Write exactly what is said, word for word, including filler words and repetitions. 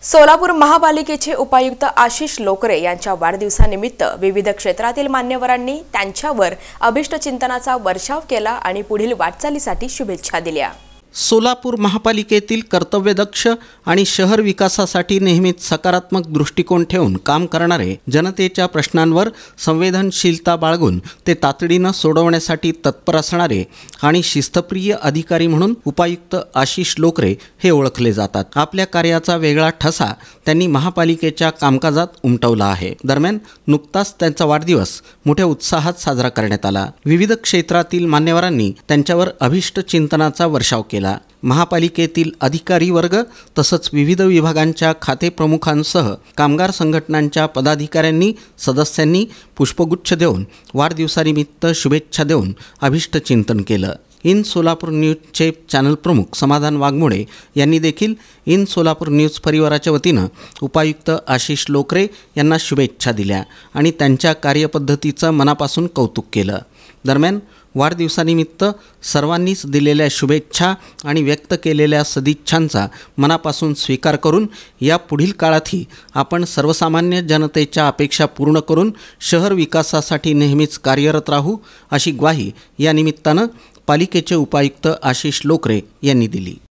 सोलापूर महापालिकेचे उपायुक्त आशिष लोकरे यांच्या वाढदिवसानिमित्त विविध क्षेत्रातील मान्यवरांनी त्यांच्यावर अभिष्ट चिंतनाचा वर्षाव केला आणि पुढील वाटचालीसाठी शुभेच्छा दिल्या। सोलापूर महापालिकेतील कर्तव्यदक्ष आणि शहर विकासासाठी नेहमीच सकारात्मक दृष्टिकोन ठेवून काम करणारे, जनतेच्या प्रश्नांवर संवेदनशीलता बाळगून ते तातडीने सोडवण्यासाठी तत्पर असणारे आणि शिस्तप्रिय अधिकारी म्हणून उपायुक्त आशिष लोकरे हे ओळखले जातात। आपल्या कार्याचा वेगळा ठसा त्यांनी महापालिकेच्या कामकाजात उमटवला आहे। दरम्यान नुकताच त्यांचा वाढदिवस मोठ्या उत्साहात साजरा करण्यात आला। विविध क्षेत्रातील मान्यवरांनी त्यांच्यावर अभिष्ट चिंतनाचा वर्षाव केला। महापालिकेतील अधिकारी वर्ग तसंच विविध विभागांच्या खाते प्रमुखांसह कामगार संघटनांच्या पदाधिकाऱ्यांनी सदस्यांनी पुष्पगुच्छ देऊन वाढदिवसानिमित्त शुभेच्छा देऊन अभिष्ट चिंतन केलं। इन सोलापूर न्यूजचे चॅनल प्रमुख समाधान वाघमोडे यांनी देखील इन सोलापूर न्यूज परिवाराच्या वतीनं उपायुक्त आशिष लोकरे यांना शुभेच्छा दिल्या आणि त्यांच्या कार्यपद्धतीचं मनापासून कौतुक केलं। दरम्यान वाढदिवसानिमित्त सर्वांनीच दिलेल्या शुभेच्छा आणि व्यक्त केलेल्या सदिच्छांचा मनापासून स्वीकार करून या पुढील काळातही आपण सर्वसामान्य जनतेच्या अपेक्षा पूर्ण करून शहर विकासासाठी नेहमीच कार्यरत राहू अशी ग्वाही या निमित्तानं पालिकेचे उपायुक्त आशिष लोकरे यांनी दिली।